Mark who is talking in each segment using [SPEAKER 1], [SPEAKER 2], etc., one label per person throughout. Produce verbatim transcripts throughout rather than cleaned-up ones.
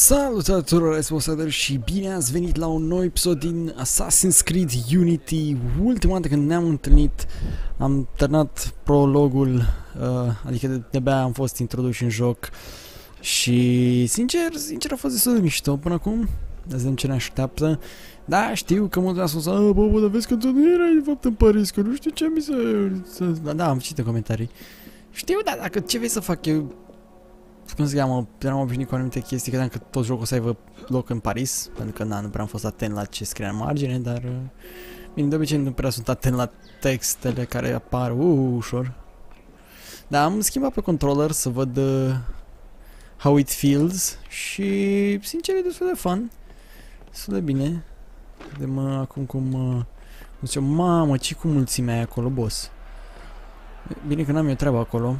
[SPEAKER 1] Salutare tuturor, Esposader, și bine ați venit la un nou episod din Assassin's Creed Unity. Ultima dată când ne-am întâlnit am terminat prologul, uh, adică de, de-abia am fost introduși în joc. Și sincer, sincer a fost destul de mișto până acum. Vedem ce ne așteaptă. Da, știu că mulți mi-a spus: "Ah, bă, bă, dar vezi că tu nu erai de fapt în Paris, că nu știu ce mi se..." Da, da, am citit comentarii. Știu, dar dacă ce vrei să fac eu... Cum se cheamă, eram obișnuit cu anumite chestii, credeam că tot jocul să aibă loc în Paris, pentru că na, nu prea am fost atent la ce scrie în margine, dar... Bine, de obicei nu prea sunt atent la textele care apar uh, ușor. Dar am schimbat pe controller să văd uh, how it feels și, sincer, e destul de fun. Destul de bine. Vedem uh, acum cum... Uh, cum zice, mamă, ce cu mulțimea e acolo, boss. Bine că n-am eu treaba acolo.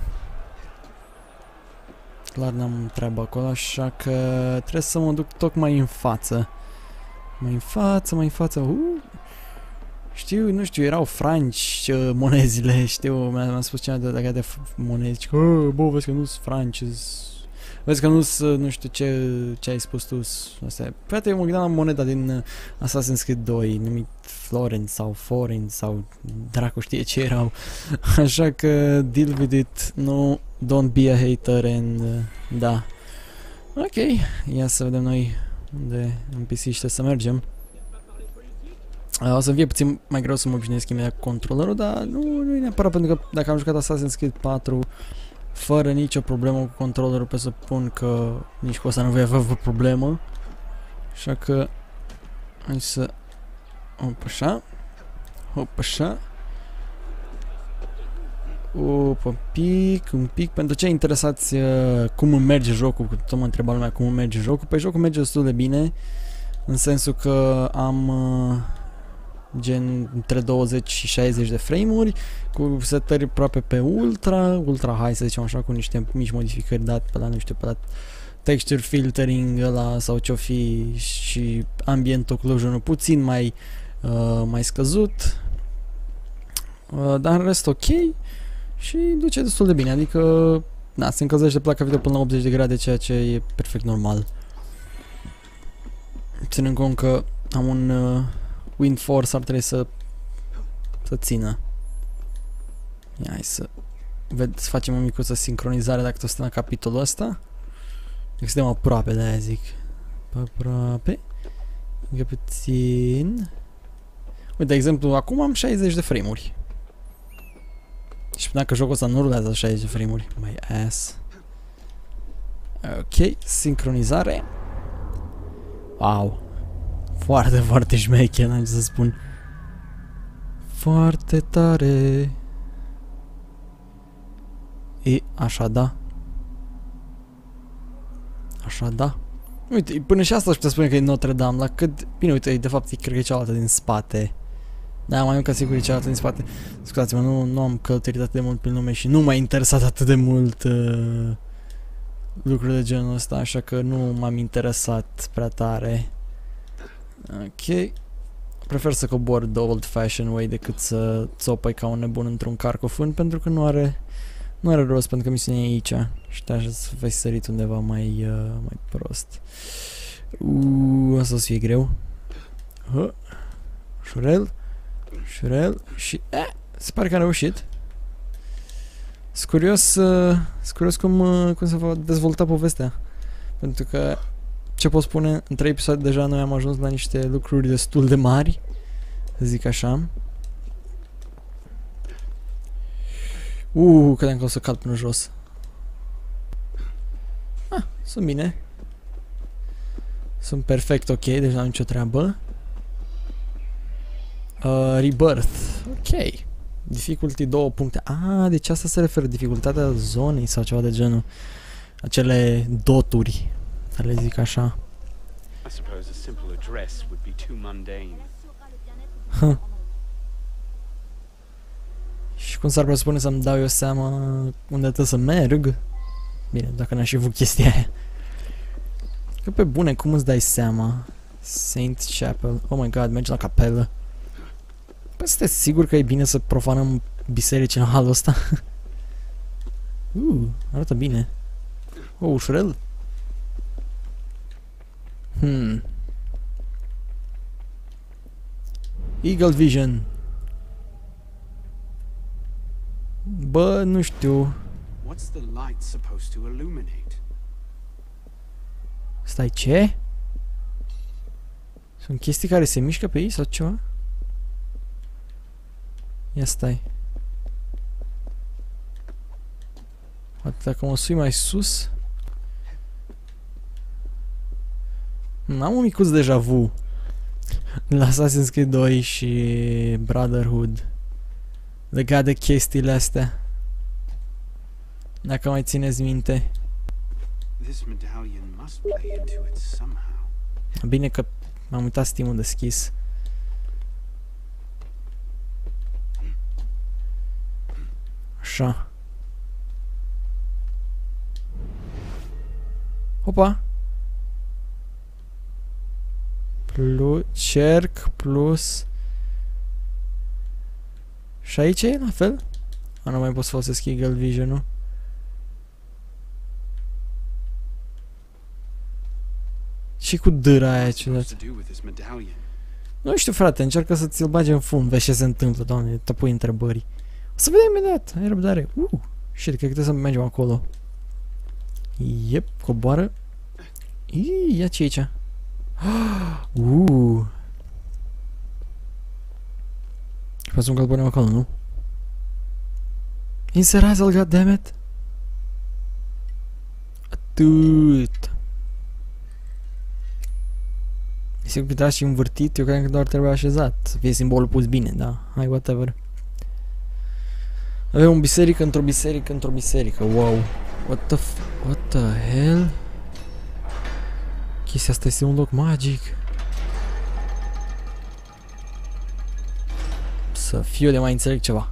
[SPEAKER 1] Clar n-am treabă acolo, așa că trebuie să mă duc tocmai în față. Mai în față, mai în față. Uh! Știu, nu știu, erau franci uh, monezile, știu, mi-a spus cineva de, de, de monezi. Oh, bă, vezi că nu sunt franci, vezi că nu sunt, nu știu ce, ce ai spus tu. Astea. Frate, eu mă gândeam la moneda din Assassin's Creed doi, numit Florent sau Foreign sau dracu știe ce erau. Așa că deal with it, nu, don't be a hater and uh, da. Ok, ia să vedem noi unde în P C știe să mergem. Uh, o să fie puțin mai greu să mă obișnuiesc imediat cu controllerul, dar nu, nu e neapărat, pentru că dacă am jucat Assassin's Creed patru fără nicio problemă cu controllerul, pe să pun că nici cu asta nu voi avea o problemă. Așa că hai să... Hop așa. Hop așa. Hop, un pic, un pic. Pentru cei interesați uh, cum îmi merge jocul, că tot mă întreba lumea cum îmi merge jocul, pe jocul merge destul de bine, în sensul că am uh, gen între douăzeci și șaizeci de frame-uri, cu setări aproape pe ultra, ultra high să zicem așa, cu niște mici modificări date pe la, nu știu, pe la texture filtering ăla sau ce-o fi, și ambient occlusion puțin mai, uh, mai scăzut, uh, dar în rest ok și duce destul de bine, adică na, se încălzește placa video până la optzeci de grade, ceea ce e perfect normal. Ținând cont că am un uh, Wind Force, ar trebui să să țină. Ia, hai să ved, să facem o micuță sincronizare dacă tot suntem la capitolul ăsta. Că suntem aproape, de-aia zic. Aproape. Încă puțin. Uite, de exemplu, acum am șaizeci de frame-uri. Și dacă jocul ăsta nu rulează șaizeci de frame-uri, my ass. Ok, sincronizare. Wow. Foarte, foarte șmecher, n-am ce să spun. Foarte tare. E, așa da. Așa da. Uite, până și asta aș putea spune că e Notre Dame, la cât... Bine, uite, de fapt, cred că e cealaltă din spate. Da, mai mult ca sigur e cealaltă din spate. Scuzați-mă, nu, nu am călătorit atât de mult prin lume și nu m-a interesat atât de mult uh, lucruri de genul ăsta, așa că nu m-am interesat prea tare. Ok. Prefer să cobor the old fashion way decât să țopăi ca un nebun într-un car cu fân, pentru că nu are nu are rost, pentru că misiunea e aici și te-aș să vei sărit undeva mai, uh, mai prost. Uuu, asta o să fie greu. Huh. Șurel. Șurel. Și... Eh, se pare că a reușit. Sunt curios, uh, curios cum, uh, cum se va dezvolta povestea. Pentru că, ce pot spune, în trei episoade deja noi am ajuns la niște lucruri destul de mari, să zic așa. Uuu, credeam că o să cad până jos. Ah, sunt bine. Sunt perfect ok, deci n-am nicio treabă. Uh, rebirth, ok. Difficulty două puncte. Ah, deci asta se referă, dificultatea zonei sau ceva de genul. Acele doturi, să le zic așa. Huh. Și cum s-ar presupune să-mi dau eu seama unde trebuie să merg? Bine, dacă n-aș fi avut chestia aia. Că pe bune, cum îți dai seama? Saint Chapel. Oh my god, mergi la capelă. Păi sunteți sigur că e bine să profanăm biserici în halul ăsta? uh, arată bine. Oh, ușurel. Hmm. Eagle Vision. Bă, nu știu.
[SPEAKER 2] What's the light supposed to illuminate?
[SPEAKER 1] Stai, ce? Sunt chestii care se mișcă pe ei sau ceva? Ia stai. Poate dacă mă sui mai sus. Am un micuț deja vu la Assassin's Creed doi și Brotherhood legat de chestiile astea. Dacă mai țineți minte.
[SPEAKER 2] This medallion must play into it somehow.
[SPEAKER 1] Bine că m-am uitat Steam-ul deschis. Așa. Opa. Plus, cerc plus. Și aici e la fel? A, nu mai pot să folosesc Eagle Vision-ul. Și cu dâra aia ciudat. Nu știu, frate, încearcă să ți-l bagi în fund. Vezi ce se întâmplă, doamne, te pui întrebări. O să vedem imediat, ai răbdare. Uh, shit, cred că trebuie să mergem acolo. Yep, coboară. Ii, ia ce aici? Uh. Presupun că îl punem acolo, nu? Inserează-l, goddammit! Atât! Sigur că trebuie și învârtit, eu cred că doar trebuie așezat. Să fie simbolul pus bine, da? Hai, whatever. Avem un biserică într-o biserică într-o biserică, wow. What the f... What the hell? Chestia asta este un loc magic. Să fiu de mai înțeleg ceva.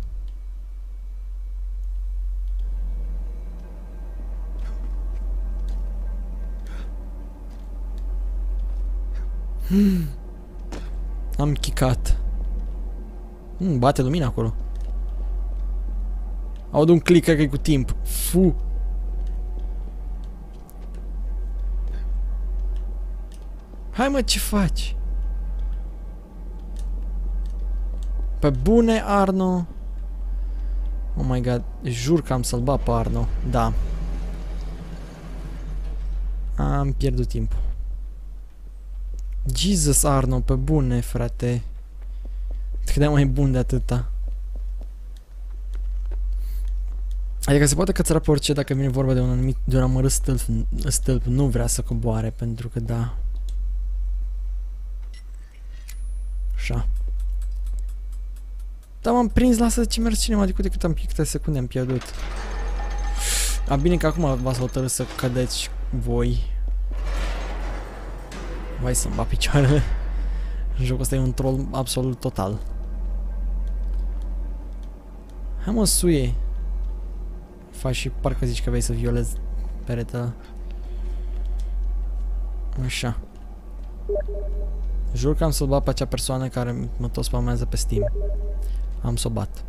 [SPEAKER 1] Hmm. Am chicat. Hmm, bate lumina acolo. Aud un click, cred că e cu timp. Fu. Hai mă, ce faci? Pe bune, Arno? Oh my god, jur că am să-l bat pe Arno. Da. Am pierdut timp. Jesus, Arno, pe bune, frate. Te credeam mai bun de atâta. Adică se poate cățăra pe orice dacă vine vorba de un anumit, de un amărât stâlp, stâlp, nu vrea să coboare, pentru că da. Așa. Da, m-am prins, lasă ce mergi cinema, de câte am câte secunde am pierdut. A, bine că acum v-ați hotărât să cădeți voi. Vai să-mi bat picioarele. Jocul ăsta e un troll absolut total. Hai mă, suie. Faci și parcă zici că vei să violezi peretele. Așa. Jur că am să-l bat pe acea persoană care mă tot spamează pe Steam. Am să o bat.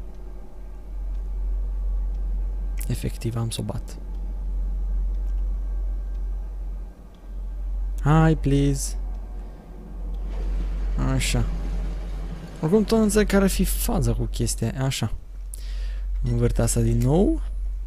[SPEAKER 1] Efectiv, am să o bat. Hai, please. Așa. Oricum tot nu înțeleg care ar fi faza cu chestia. Așa. Învârt asta din nou.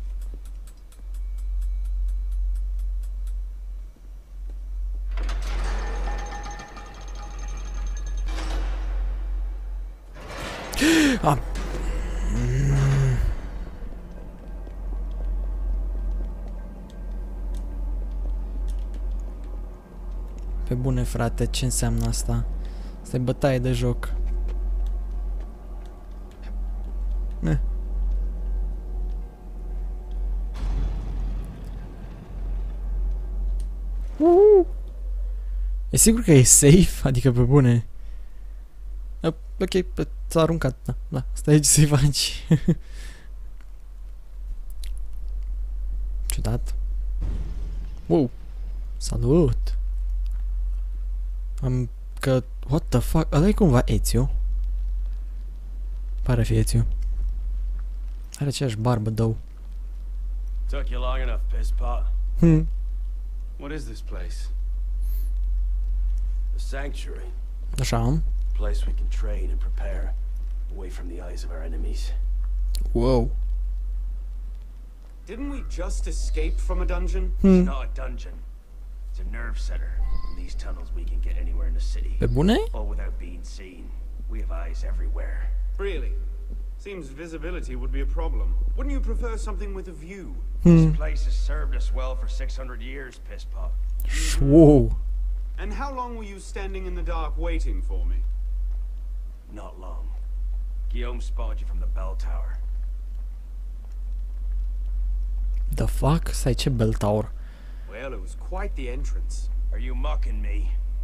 [SPEAKER 1] Ah. Mm. Pe bune, frate, ce înseamnă asta? Asta e bătaie de joc. Ne. Uh. E sigur că e safe? Adică pe bune. Ok, s-a aruncat, da, da, stai aici să-i faci. Ciudat. Wow, salut. Am, că, what the fuck, ăla e cumva Ezio? Pare fi Ezio. Are aceeași barbă, dău.
[SPEAKER 2] Took you long enough, piss pot.
[SPEAKER 1] Hmm.
[SPEAKER 2] What is this place?
[SPEAKER 3] The sanctuary.
[SPEAKER 1] Așa.
[SPEAKER 3] Place we can train and prepare, away from the eyes of our enemies.
[SPEAKER 1] Wow.
[SPEAKER 2] Didn't we just escape from a dungeon?
[SPEAKER 3] It's not a dungeon. It's a nerve center. In these tunnels we can get anywhere in the city.
[SPEAKER 1] Pe bune?
[SPEAKER 3] All without being seen. We have eyes everywhere.
[SPEAKER 2] Really? Seems visibility would be a problem. Wouldn't you prefer something with a view?
[SPEAKER 3] This place has served us well for six hundred years, Pisspot.
[SPEAKER 1] Wow.
[SPEAKER 2] And how long were you standing in the dark waiting for me?
[SPEAKER 3] Not long. Guillaume spotted you from the bell tower.
[SPEAKER 1] The fuck? Stai, ce bell tower?
[SPEAKER 2] Well, it was quite the entrance.
[SPEAKER 3] Are you mocking me?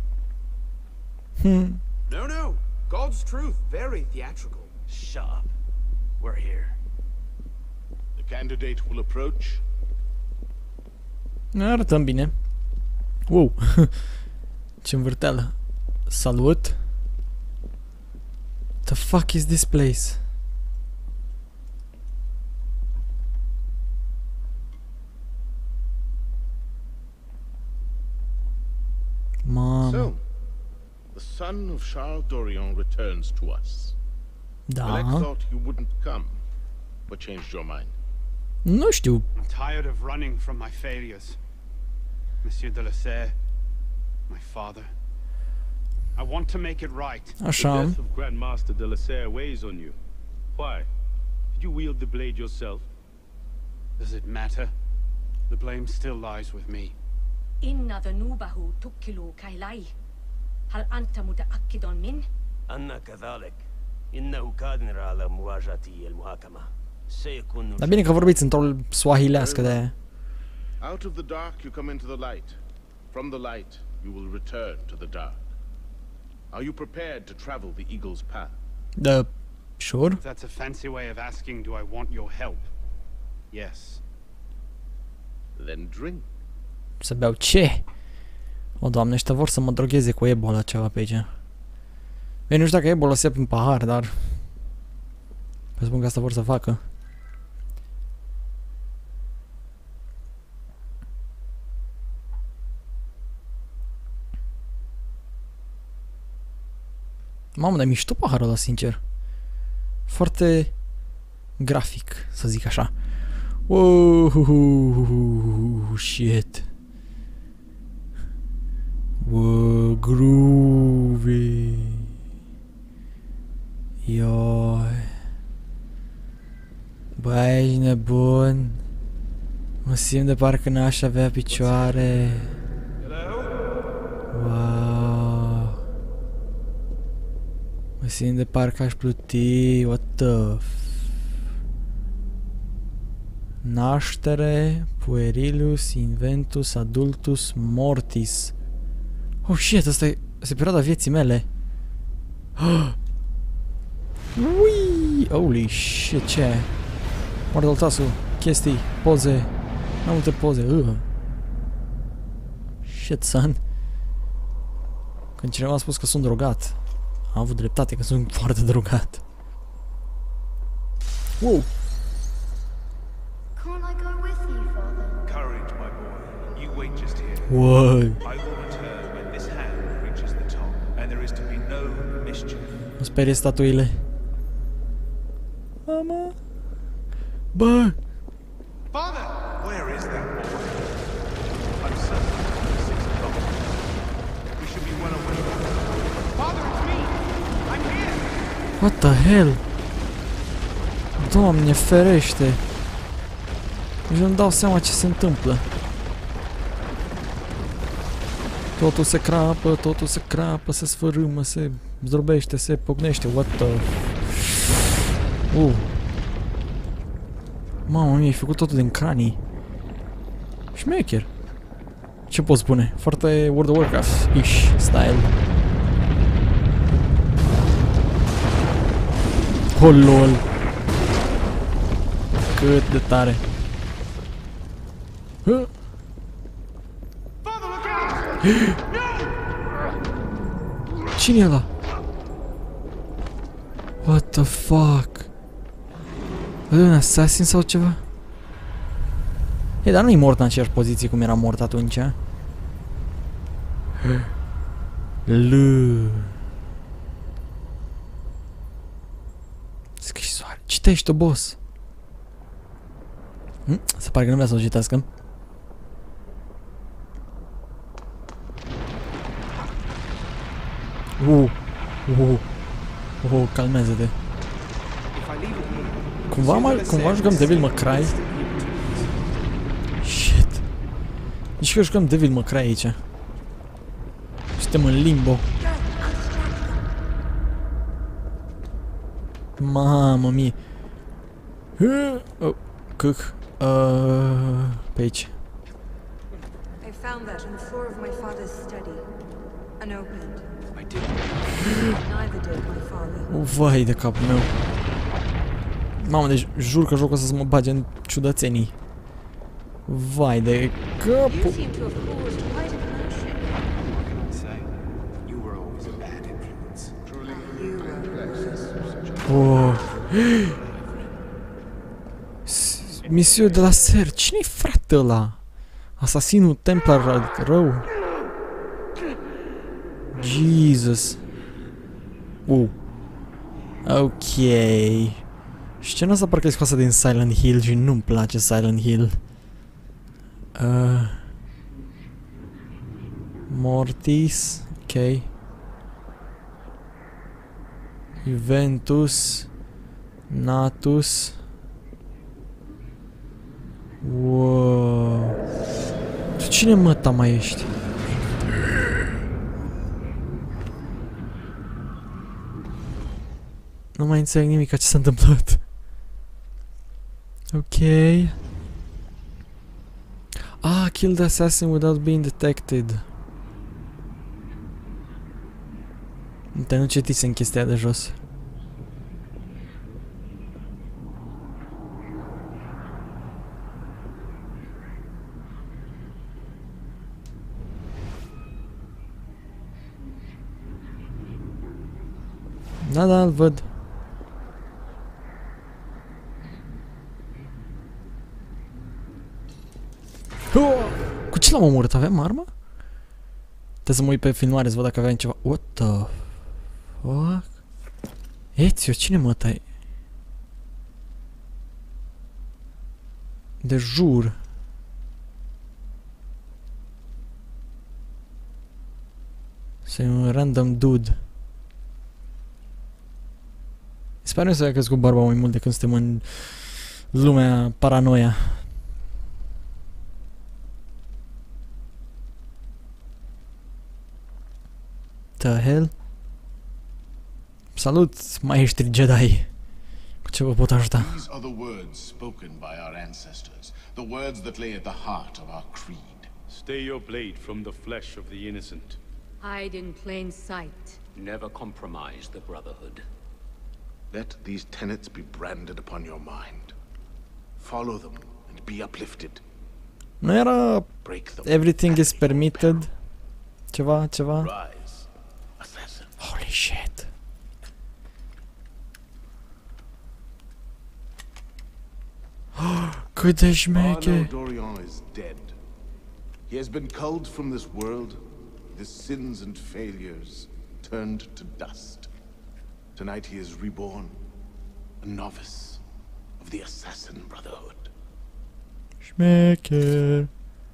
[SPEAKER 1] Hmm.
[SPEAKER 2] No, no. God's truth. Very theatrical.
[SPEAKER 3] Shut up. We're here.
[SPEAKER 4] The candidate will approach.
[SPEAKER 1] Ne arătăm bine. Wow. Ce învârteală. Salut. The fuck is this place? Mamă.
[SPEAKER 4] So, the son of Charles Dorion returns to us. Alec
[SPEAKER 1] Da.
[SPEAKER 4] thought you wouldn't come. What changed your mind?
[SPEAKER 1] Nu știu.
[SPEAKER 2] I'm tired of running from my failures. Monsieur de la Serre, my father. I want to make it right.
[SPEAKER 5] The
[SPEAKER 1] Așa.
[SPEAKER 5] death of Grandmaster de la Serre weighs on you. Why? Did you wield the blade yourself?
[SPEAKER 2] Does it matter? The blame still lies with me.
[SPEAKER 6] إن ذنوبه تكل كيلاي هل أنت متأكد من؟
[SPEAKER 3] أنا كذلك. إنه قادر على مواجهة المحاكمة. سيكون.
[SPEAKER 1] Dar bine că vorbiți într-o swahilească de aia.
[SPEAKER 4] Out of the dark you come into the light. From the light you will return to the dark. Are you prepared to travel the Eagle's path?
[SPEAKER 1] Da. Sure.
[SPEAKER 2] That's a fancy way of asking, do I want your help? Yes.
[SPEAKER 4] Then drink.
[SPEAKER 1] Să beau ce? O, Doamne, ăștia vor să mă drogheze cu Ebola ceva pe aici. Bine, nu știu dacă Ebola se ia prin pahar, dar... Presupun că asta vor să facă. Mamă, dar mișto paharul ăla, sincer. Foarte... grafic, să zic așa. Wow, shit. Wow, groovy. Ioi. Băi, ești nebun. Mă simt de parcă n-aș avea picioare. Wow. Mă simt de parcă aș pluti. What the f... Naștere, puerilus, inventus, adultus, mortis. Oh shit, asta e, asta e perioada vieții mele. Ui! Holy shit, ce e? Moarte tasul, chestii, poze, mai multe poze. Uh. Shit, son. Când cineva a spus că sunt drogat, am avut dreptate că sunt foarte drogat. Wow! Whoa.
[SPEAKER 2] I will return when this hand reaches the top, and there is to be no mischief.
[SPEAKER 1] Mă sperie statuile. Mama. Bă.
[SPEAKER 2] Father! Where is that boy? I'm certain it's six o'clock. We should be well away. Father, it's me! I'm here!
[SPEAKER 1] What the hell? Doamne ferește. Nici nu-mi dau seama ce se întâmplă. Totul se crapă, totul se crapă, se sfărâmă, se zdrobește, se pocnește. What the... Uh. Mamă, mi-ai făcut totul din cranii. Șmecher. Ce pot spune? Foarte World of Warcraft-ish style. Oh, lol. Cât de tare. Huh? Cine e ăla? What the fuck? E un assassin sau ceva? E, dar nu-i mort în aceeași poziție cum era mort atunci, a? L. Scrisoare. Citește, boss. Hm? Se pare că nu vrea să o citească. Uh, uh, uh, calmează-te. Cumva, mă, cumva jucăm Devil May Cry? Shit. Nici că jucăm Devil May Cry aici. Suntem în limbo. Mamă mie. Oh, câc. Uh, pe aici.
[SPEAKER 7] I found that on the floor of my father's study. Unopened.
[SPEAKER 3] I did.
[SPEAKER 7] Neither did my father.
[SPEAKER 1] Vai de capul meu. Mamă, deci jur că jocul ăsta să mă bage în ciudățenii. Vai de
[SPEAKER 7] You
[SPEAKER 1] capul.
[SPEAKER 7] seem to have caused quite a commotion.
[SPEAKER 3] What can I say? You were always a bad influence.
[SPEAKER 7] You were.
[SPEAKER 1] Oh. S- Monsieur de la Ser, cine-i frate ăla? Asasinul Templar rău? Jesus. Uh. Ok. Scena asta parcă e scoasă din Silent Hill și nu-mi place Silent Hill. Uh. Mortis. Ok. Juventus. Natus. Wow. Tu cine măta mai ești? Nu mai înțeleg nimic ce s-a întâmplat. Ok. Ah, kill the assassin without being detected. Dar nu citisem chestia de jos. Da, da, îl văd. Oh! Cu ce l-am omorât? Aveam armă? Trebuie să mă uit pe filmare să văd dacă aveam ceva. What the fuck? Ezio, cine mă tai? De jur. Să-i un random dude. Sper să a crescut barba mai mult de când suntem în lumea paranoia. The hell? Salut, maestri Jedi. Cu ce vă pot ajuta?
[SPEAKER 4] These are the words spoken by our ancestors, the words that lay at the heart of our creed.
[SPEAKER 5] Stay your blade from the flesh of the innocent.
[SPEAKER 6] Hide in plain sight.
[SPEAKER 3] Never compromise the Brotherhood.
[SPEAKER 4] Let these tenets be branded upon your mind. Follow them and be uplifted.
[SPEAKER 1] Nu era
[SPEAKER 4] Break them.
[SPEAKER 1] everything is
[SPEAKER 4] and be
[SPEAKER 1] permitted? Ceva, ceva?
[SPEAKER 4] Rise, assassin.
[SPEAKER 1] Holy shit. Cât de
[SPEAKER 4] Arno
[SPEAKER 1] șmeche.
[SPEAKER 4] Dorian is dead. He has been culled from this world, his sins and failures turned to dust. Tonight he is reborn, a novice of the Assassin Brotherhood.
[SPEAKER 1] Șmecher.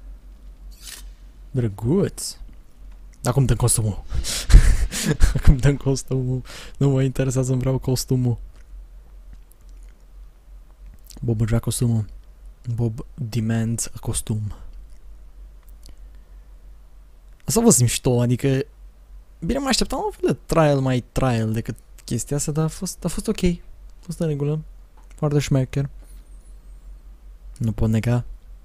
[SPEAKER 1] Drăguț. Acum dăm costumul. Acum dăm costumul. Nu mă interesează, să-mi vreau costumul. Bob vrea costumul. Bob demands a costum. Asta a fost mișto, adică... Bine, mă așteptam un fel de trial mai trial decât chestia asta, dar a fost, a fost ok. A fost în regulă. Foarte șmecher. Nu pot nega.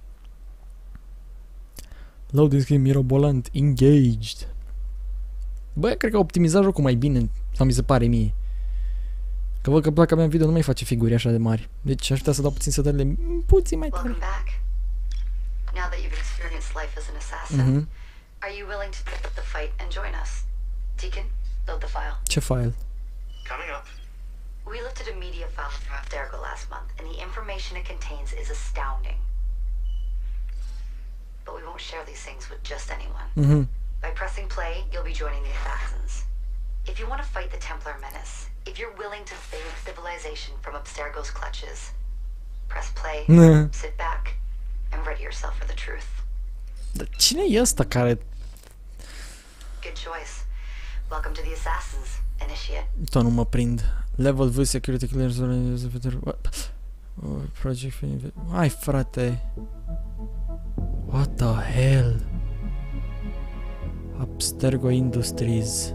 [SPEAKER 1] Loading screen mirobolant. Engaged. Bă, cred că a optimizat jocul mai bine, sau mi se pare mie. Că văd că placa mea video nu mai face figuri așa de mari. Deci aș putea să dau puțin setările puțin mai tare.
[SPEAKER 8] Welcome back. Now that you've experienced life as an assassin,
[SPEAKER 1] Mhm.
[SPEAKER 8] are you willing to pick up the fight and join us? Deacon, load the file.
[SPEAKER 1] Ce file?
[SPEAKER 2] Coming up.
[SPEAKER 8] We lifted a media file from Abstergo last month, and the information it contains is astounding. But we won't share these things with just anyone.
[SPEAKER 1] Mhm.
[SPEAKER 8] By pressing play, you'll be joining the assassins. If you want to fight the Templar menace, if you're willing to save civilization from Abstergo's clutches, press play, sit back, and ready yourself for the truth.
[SPEAKER 1] Dar cine e ăsta care...
[SPEAKER 8] Good choice. Welcome to the Assassins, Initiate.
[SPEAKER 1] Tot nu mă prind. Level V, security clearance, what? Oh, project... Hai, frate. What the hell? Abstergo Industries.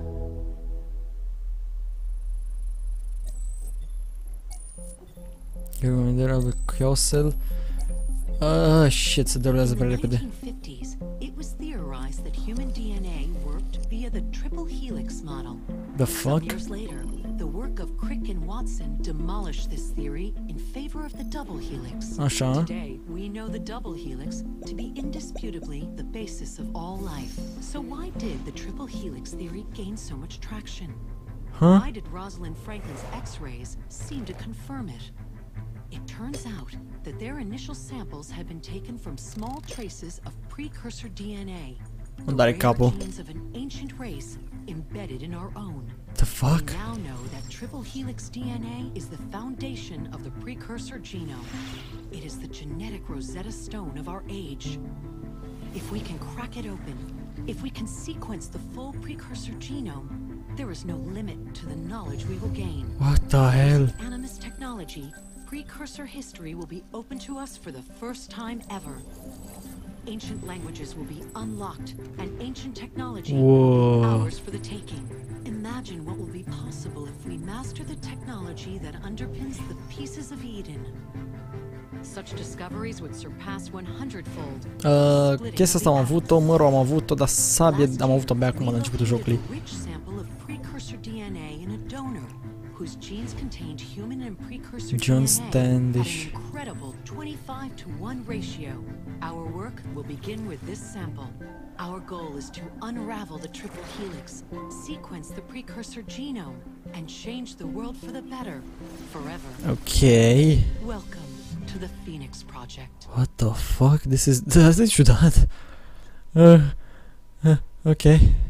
[SPEAKER 1] Recomandarea lui Kjosel. Ah, shit, se derulează prea repede.
[SPEAKER 9] In the nineteen fifties, it was theorized that human D N A worked via the triple helix model.
[SPEAKER 1] The
[SPEAKER 9] Some
[SPEAKER 1] fuck?
[SPEAKER 9] years later, the work of Crick and Watson demolished this theory in favor of the double helix.
[SPEAKER 1] Așa.
[SPEAKER 9] Today, we know the double helix to be indisputably the basis of all life. So why did the triple helix theory gain so much traction?
[SPEAKER 1] Huh?
[SPEAKER 9] Why did Rosalind Franklin's X-rays seem to confirm it? It turns out that their initial samples had been taken from small traces of precursor D N A, the
[SPEAKER 1] Unde are
[SPEAKER 9] rare
[SPEAKER 1] capul?
[SPEAKER 9] genes of an ancient race embedded in our own.
[SPEAKER 1] The fuck?
[SPEAKER 9] We now know that triple helix D N A is the foundation of the precursor genome. It is the genetic Rosetta Stone of our age. If we can crack it open, if we can sequence the full precursor genome, there is no limit to the knowledge we will gain.
[SPEAKER 1] What the hell?
[SPEAKER 9] With Animus technology, precursor history will be open to us for the first time ever. Ancient languages will be unlocked, and ancient technology
[SPEAKER 1] Whoa.
[SPEAKER 9] ours for the taking. Imagine what will be possible if we master the technology that underpins the pieces of Eden. Such discoveries would surpass one hundred-fold.
[SPEAKER 1] Uh, chestia asta am avut-o, mărul am avut-o, dar sabie am avut-o abia acum la începutul jocului.
[SPEAKER 9] Rich sample of precursor D N A in a donor whose genes contained human and precursor
[SPEAKER 1] John
[SPEAKER 9] D N A
[SPEAKER 1] Standish.
[SPEAKER 9] at an incredible twenty-five to one ratio. Our work will begin with this sample. Our goal is to unravel the triple helix, sequence the precursor genome, and change the world for the better, forever.
[SPEAKER 1] Okay.
[SPEAKER 9] Welcome to the Phoenix Project.
[SPEAKER 1] What the fuck? This is... Asta e ciudat. Uh, uh, ok.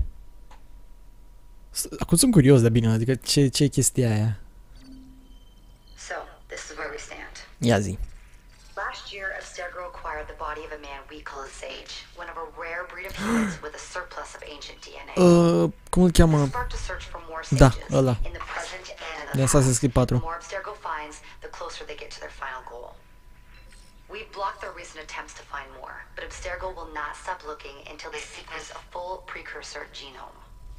[SPEAKER 1] Acum sunt curios de bine, adică ce, ce e chestia aia?
[SPEAKER 8] So, this is where we stand.
[SPEAKER 1] Ia zi.
[SPEAKER 8] Last year, Abstergo acquired the body of a man we call a Sage, one of a rare breed of humans with a surplus of ancient D N A.
[SPEAKER 1] Uh, cum îl cheamă?
[SPEAKER 8] This sparked a search for more
[SPEAKER 1] Da,
[SPEAKER 8] Sages
[SPEAKER 1] ăla.
[SPEAKER 8] in the present and in
[SPEAKER 1] De
[SPEAKER 8] the
[SPEAKER 1] Assassin's
[SPEAKER 8] past.
[SPEAKER 1] Creed patru.
[SPEAKER 8] The more Abstergo finds, the closer they get to their final goal. We blocked their recent attempts to find more, but Abstergo will not stop looking until they sequence a full precursor genome.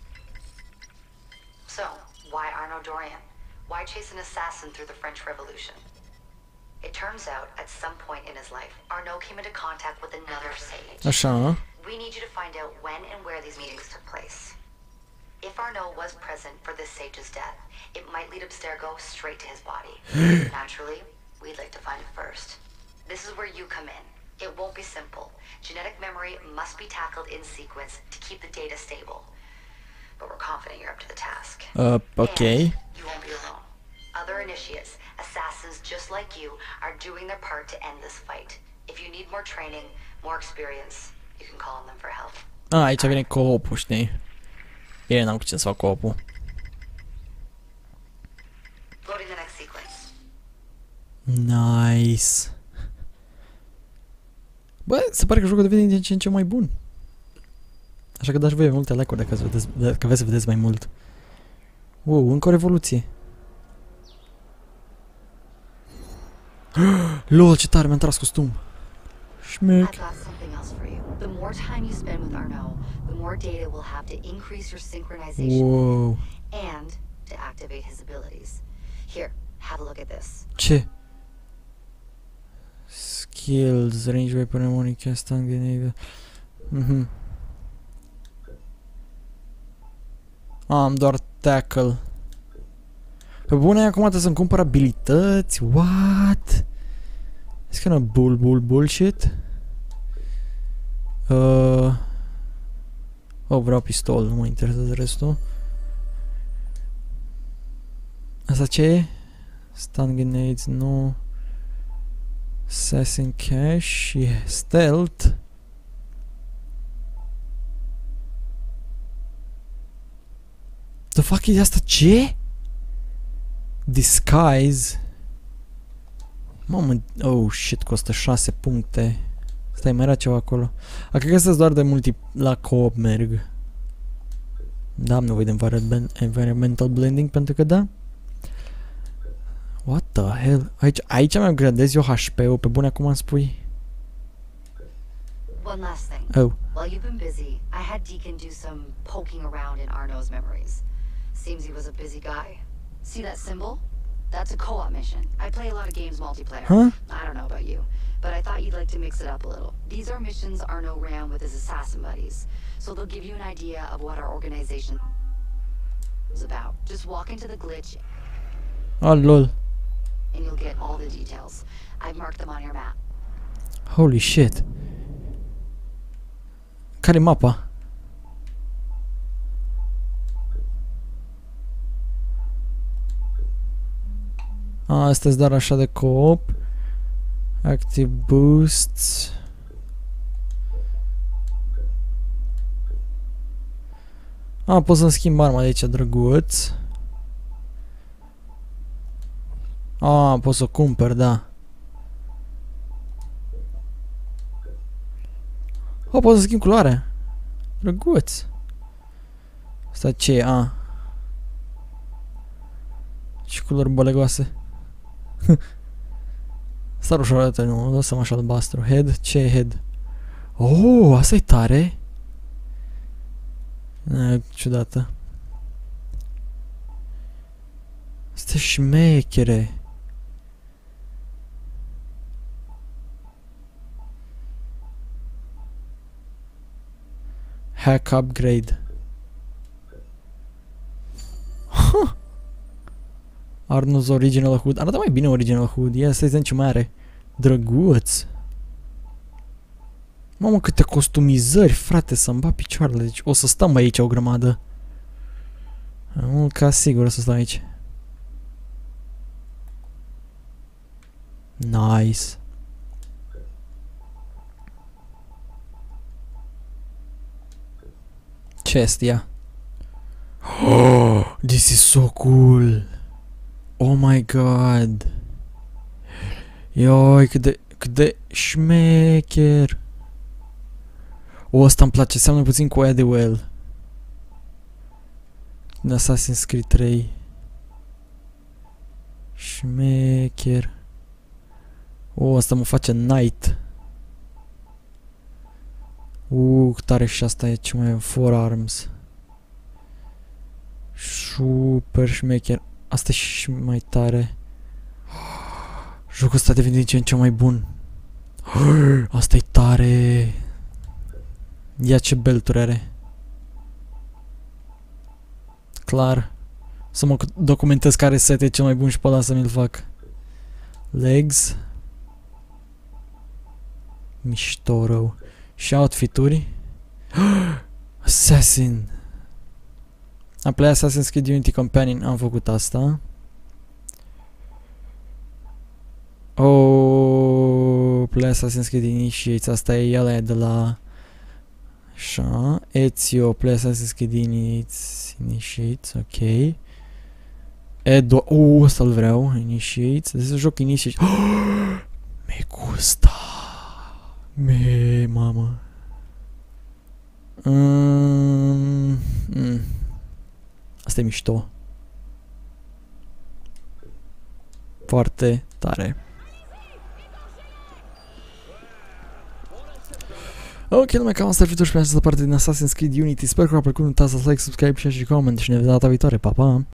[SPEAKER 8] So, why Arno Dorian? Why chase an assassin through the French Revolution? It turns out, at some point in his life, Arno came into contact with another Sage.
[SPEAKER 1] Așa.
[SPEAKER 8] We need you to find out when and where these meetings took place. If Arno was present for this Sage's death, it might lead Abstergo straight to his body. Naturally, we'd like to find it first. This is where you come in. It won't be simple. Genetic memory must be tackled in sequence to keep the data stable. But we're confident you're up to the task.
[SPEAKER 1] Uh, ok.
[SPEAKER 8] And you won't be alone. Other initiates, assassins just like you, are doing their part to end this fight. If you need more training, more experience, you can call on them for help.
[SPEAKER 1] Ah, aici vine co-op-ul, știi? Bine, n-am cu ce să fac co-op-ul.
[SPEAKER 8] Loading the next sequence.
[SPEAKER 1] Nice. Bă, se pare că jocul devine din ce în ce mai bun. Așa că dați voi multe like-uri dacă, vedeți, dacă vreți să vedeți mai mult. Wow, încă o revoluție. Lol, ce tare, mi-am tras costum. Șmec.
[SPEAKER 8] I've got something else for you. The more time you spend with Arno, the more data we'll have to increase your synchronization
[SPEAKER 1] Wow.
[SPEAKER 8] and to activate his abilities. Here, have a look at this.
[SPEAKER 1] Ce? Skills, range weapon, ammo, cast, stun, grenade. Mhm. Am doar tackle. Pe bune, acum trebuie să-mi cumpăr abilități. What? It's kind of bull bull bullshit. Uh. Oh, vreau pistol, nu mă interesează restul. Asta ce e? Stun grenades, nu. Assassin cash și stealth. The fuck e asta? Ce? Disguise. Mamă, oh shit, costă șase puncte. Stai, mai era ceva acolo. A, cred că asta doar de multi... la co-op merg. Da, am nevoie de environment, environmental blending pentru că da. What the hell? Aici, aici mi-am gradez eu H P-ul, pe bune acum îmi spui?
[SPEAKER 8] One last thing.
[SPEAKER 1] Oh.
[SPEAKER 8] While you've been busy, I had Deacon do some poking around in Arno's memories. Seems he was a busy guy. See that symbol? That's a co-op mission. I play a lot of games multiplayer.
[SPEAKER 1] Huh?
[SPEAKER 8] I don't know about you, but I thought you'd like to mix it up a little. These are missions Arno ran with his assassin buddies, so they'll give you an idea of what our organization is about. Just walk into the glitch.
[SPEAKER 1] Oh, lol.
[SPEAKER 8] And you'll get all the details. I've marked them on your map.
[SPEAKER 1] Holy shit. Care-i mapa? A, astea-s doar așa de co-op. Active boosts. A, pot să-mi schimb arma de aici, drăguț. A, pot să o cumpăr, da. O, pot să schimb culoarea. Drăguț. Asta ce e? A. Ce culori bălegoase. Star ușor arată, nu, lăsăm așa albastru. Head? Ce e head? Oh, asta e tare. E, ciudată. Asta e șmechere. Hack upgrade. Huh. Arno's original hood. Arată mai bine original hood. Ia să vedem ce mai are. Drăguț. Mamă, câte costumizări, frate, să-mi bat picioarele. Deci o să stăm aici o grămadă. Mult ca sigur o să stăm aici. Nice. Chest, yeah. Oh, this is so cool. Oh my god. Ioi, cât de, cât de șmecher. O, ăsta îmi place, seamănă puțin cu aia de well. Din Assassin's Creed trei. Șmecher. O, ăsta mă face Knight. Uuu, tare și asta e ce mai am, Forearms. Super șmecher. Asta e și mai tare. Jocul ăsta devine din ce în ce mai bun. Asta e tare. Ia ce belturi are. Clar. Să mă documentez care set e cel mai bun și pe ăla să mi-l fac. Legs. Mișto rău. Și outfituri. Assassin. Am play Assassin's Creed Unity Companion. Am făcut asta. Oh, play Assassin's Creed Initiates. Asta e ăla de la... Așa. Ezio, play Assassin's Creed Initiates. Initiates, ok. Edo... Oh, ăsta-l vreau. Initiates. Deci joc Initiates. Oh, me gusta. Me, mamă. Mm, mm. Asta e mișto. Foarte tare. Ok, numai cam asta ar fi tot și pe această parte din Assassin's Creed Unity. Sper că v-a plăcut, nu uitați să like, subscribe, share și comment și ne vedem data viitoare. Pa, pa!